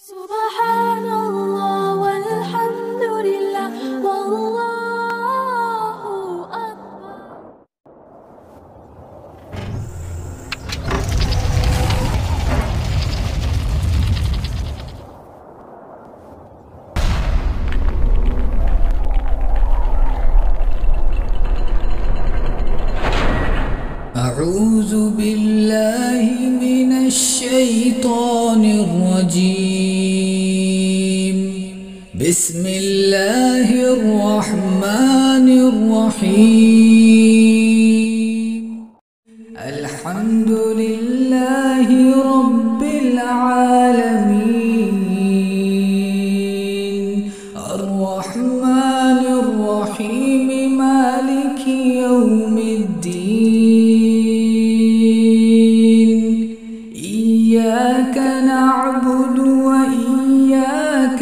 سبحان الله والحمد لله والله أكبر. أعوذ بالله من الشيطان الرجيم. بسم الله الرحمن الرحيم. الحمد لله رب العالمين، الرحمن الرحيم، مالك يوم الدين. إياك نعبد وإياك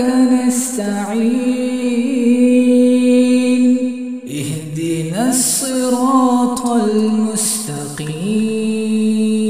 نستعين، اهدنا الصراط المستقيم،